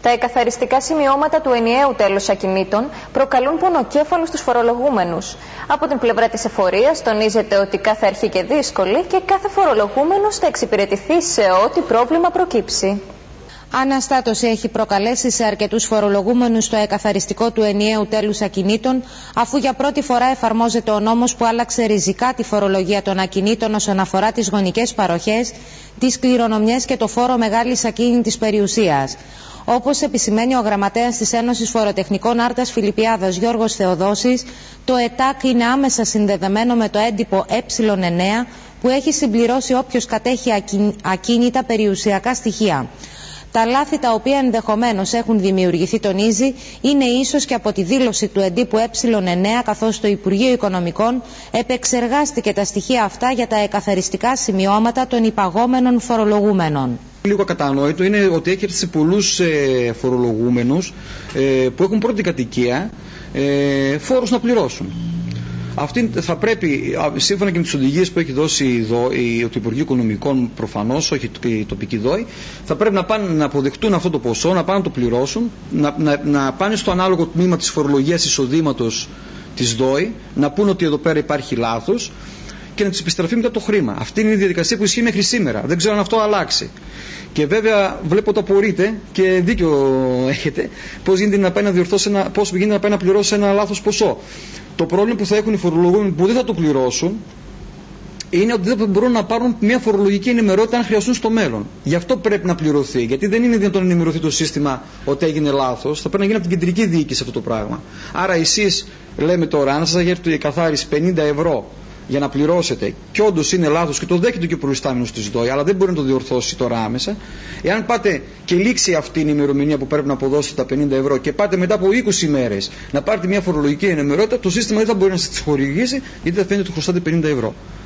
Τα εκαθαριστικά σημειώματα του ενιαίου τέλους ακινήτων προκαλούν πονοκέφαλο στους φορολογούμενους. Από την πλευρά της εφορίας τονίζεται ότι κάθε αρχή και δύσκολη και κάθε φορολογούμενος θα εξυπηρετηθεί σε ό,τι πρόβλημα προκύψει. Αναστάτωση έχει προκαλέσει σε αρκετούς φορολογούμενους το εκαθαριστικό του ενιαίου τέλους ακινήτων, αφού για πρώτη φορά εφαρμόζεται ο νόμος που άλλαξε ριζικά τη φορολογία των ακινήτων όσον αφορά τις γονικές παροχές, τις κληρονομιές και το φόρο μεγάλης ακίνητης περιουσίας. Όπως επισημαίνει ο γραμματέας της Ένωσης Φοροτεχνικών Άρτας Φιλιππιάδας Γιώργος Θεοδόσης, το ΕΤΑΚ είναι άμεσα συνδεδεμένο με το έντυπο Ε9 που έχει συμπληρώσει όποιος κατέχει ακίνητα περιουσιακά στοιχεία. Τα λάθη τα οποία ενδεχομένως έχουν δημιουργηθεί, τονίζει, είναι ίσως και από τη δήλωση του εντύπου Ε9, καθώς το Υπουργείο Οικονομικών επεξεργάστηκε τα στοιχεία αυτά για τα εκαθαριστικά σημειώματα των υπαγόμενων φορολογούμενων. Λίγο κατανόητο είναι ότι έχει έρθει σε πολλούς φορολογούμενους που έχουν πρώτη κατοικία φόρους να πληρώσουν. Αυτοί θα πρέπει, σύμφωνα και με τις οδηγίες που έχει δώσει το Υπουργείο Οικονομικών, προφανώς, όχι η τοπική ΔΟΗ, θα πρέπει να πάνε να αποδεχτούν αυτό το ποσό, να πάνε να το πληρώσουν, να πάνε στο ανάλογο τμήμα της φορολογίας εισοδήματος της ΔΟΗ, να πούνε ότι εδώ πέρα υπάρχει λάθος και να τους επιστραφεί μετά το χρήμα. Αυτή είναι η διαδικασία που ισχύει μέχρι σήμερα. Δεν ξέρω αν αυτό αλλάξει. Και βέβαια βλέπω ότι απορείτε και δίκιο έχετε πώς γίνεται να πάει να διορθώσει πώς γίνεται να πάει να πληρώσει ένα λάθος ποσό. Το πρόβλημα που θα έχουν οι φορολογούμενοι που δεν θα το πληρώσουν είναι ότι δεν μπορούν να πάρουν μια φορολογική ενημερότητα αν χρειαστούν στο μέλλον. Γι' αυτό πρέπει να πληρωθεί. Γιατί δεν είναι δυνατόν να ενημερωθεί το σύστημα ότι έγινε λάθος. Θα πρέπει να γίνει από την κεντρική διοίκηση αυτό το πράγμα. Άρα εσείς, λέμε τώρα, αν σας έρθει η καθάριση 50 ευρώ για να πληρώσετε και όντως είναι λάθος και το δέχεται και ο προϊστάμενος της ΔΟΗ, αλλά δεν μπορεί να το διορθώσει τώρα άμεσα. Εάν πάτε και λήξει αυτή η ημερομηνία που πρέπει να αποδώσετε τα 50 ευρώ και πάτε μετά από 20 ημέρες να πάρετε μια φορολογική ενημερότητα, το σύστημα δεν θα μπορεί να σας τη χορηγήσει, γιατί θα φαίνεται ότι χρωστάτε 50 ευρώ.